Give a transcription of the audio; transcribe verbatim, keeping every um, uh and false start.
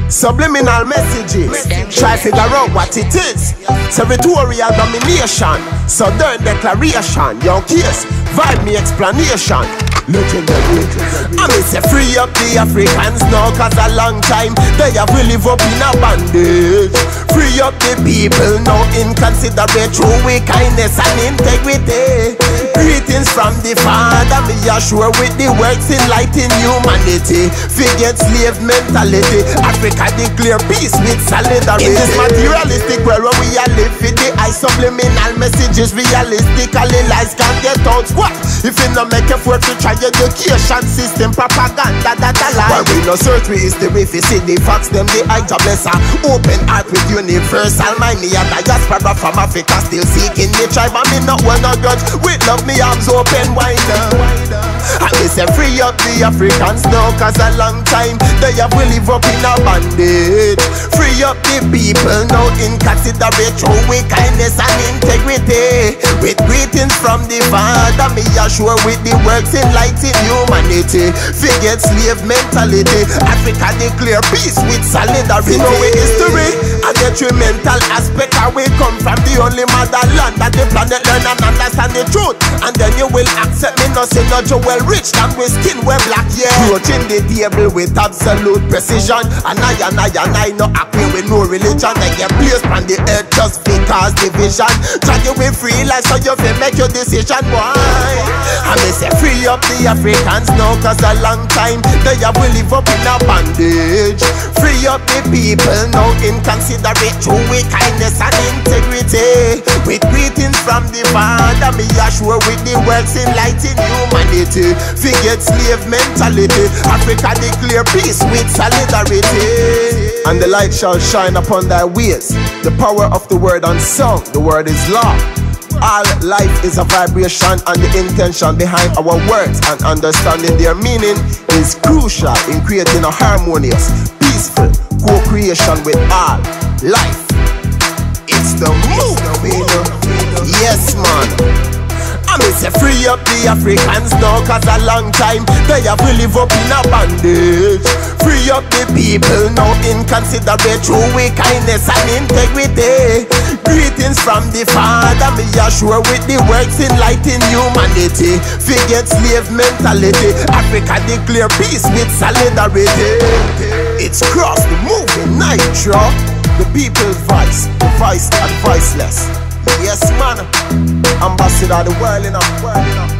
Subliminal messages, try figure out what it is. Territorial domination, southern declaration. Your case, vibe me explanation. Legendary. I may say free up the Africans now, cause a long time they have really live up in a bondage. Free up the people now, inconsiderate true with kindness and integrity. Greetings from the Father, me assure with the works enlighten humanity. Forget slave mentality, Africa declare peace with solidarity. In this materialistic world where we are live for the eye, subliminal messages realistically lies can't get out. What? If you no make effort to try education system, propaganda that a lie. While we no search we is the way fi see the facts, them the eye blesser. Open heart with universal mind. Me a diaspora from Africa still seeking the tribe, and me not want no grudge. With love me arms open wider. And me say free up the Africans now, cause a long time they have will live up in a bondage. Free up the people now, inconsiderate true with kindness and integrity. With greetings from the Father, me assure with the works enlighten humanity. Forget slave mentality, Africa declare peace with solidarity. You know we history and detrimental aspect, how we come from the only motherland that the planet learn and understand the truth. And then you will accept me no say no Joe well rich and we skin we black, yeah. Approaching the table with absolute precision. And I and I and I no happy with no religion. They get placed on the earth just because division. Try you with free life so you feel make your decision, boy. And they say free up the Africans now, cause a long time they have will live up in a bondage. Free up the people now, inconsiderate true with kindness and integrity. With greetings from the Father, me assure with the works enlighten humanity. Forget slave mentality, Africa declare peace with solidarity. And the light shall shine upon thy ways. The power of the word unsung, the word is law. All life is a vibration, and the intention behind our words and understanding their meaning is crucial in creating a harmonious, peaceful co-creation with all life. It's the movie, yes man. I may say free up the Africans now, cause a long time they have will live up in a bondage. Free up the people now, inconsiderate true with kindness and integrity. Greetings from the Father, me assure with the works enlighten humanity. Forget slave mentality, Africa declare peace with solidarity. It's cross the moving Nitro, the people's voice, the voice and voiceless. Yes man, ambassador of the world enough, world enough.